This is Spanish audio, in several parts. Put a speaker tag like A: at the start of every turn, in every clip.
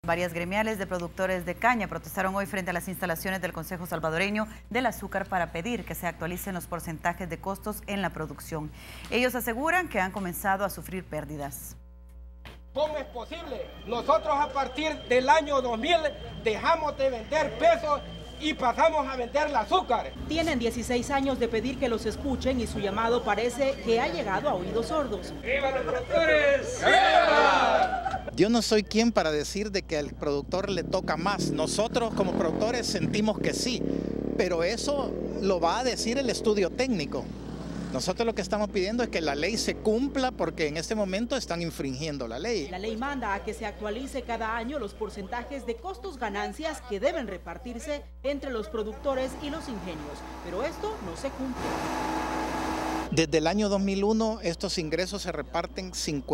A: Varias gremiales de productores de caña protestaron hoy frente a las instalaciones del Consejo Salvadoreño del Azúcar para pedir que se actualicen los porcentajes de costos en la producción. Ellos aseguran que han comenzado a sufrir pérdidas.
B: ¿Cómo es posible? Nosotros a partir del año 2000 dejamos de vender pesos y pasamos a vender el azúcar.
C: Tienen 16 años de pedir que los escuchen y su llamado parece que ha llegado a oídos sordos.
B: ¡Viva los productores! ¡Viva!
D: Yo no soy quien para decir de que al productor le toca más. Nosotros como productores sentimos que sí, pero eso lo va a decir el estudio técnico. Nosotros lo que estamos pidiendo es que la ley se cumpla porque en este momento están infringiendo la ley.
C: La ley manda a que se actualice cada año los porcentajes de costos-ganancias que deben repartirse entre los productores y los ingenios, pero esto no se cumple.
D: Desde el año 2001 estos ingresos se reparten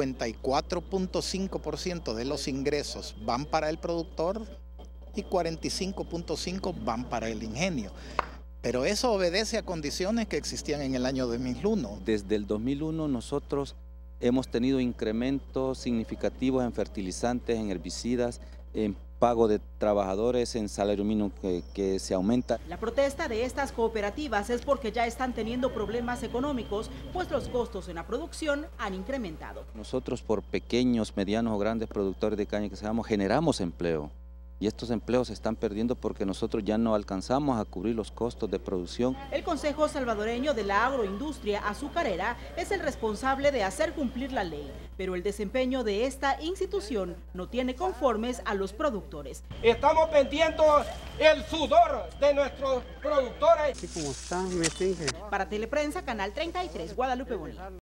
D: 54.5% de los ingresos van para el productor y 45.5% van para el ingenio. Pero eso obedece a condiciones que existían en el año 2001.
E: Desde el 2001 nosotros hemos tenido incrementos significativos en fertilizantes, en herbicidas, en pago de trabajadores, en salario mínimo que se aumenta.
C: La protesta de estas cooperativas es porque ya están teniendo problemas económicos, pues los costos en la producción han incrementado.
E: Nosotros por pequeños, medianos o grandes productores de caña que seamos, generamos empleo. Y estos empleos se están perdiendo porque nosotros ya no alcanzamos a cubrir los costos de producción.
C: El Consejo Salvadoreño de la Agroindustria Azucarera es el responsable de hacer cumplir la ley, pero el desempeño de esta institución no tiene conformes a los productores.
B: Estamos vendiendo el sudor de nuestros productores.
C: Para Teleprensa, Canal 33, Guadalupe Bonilla.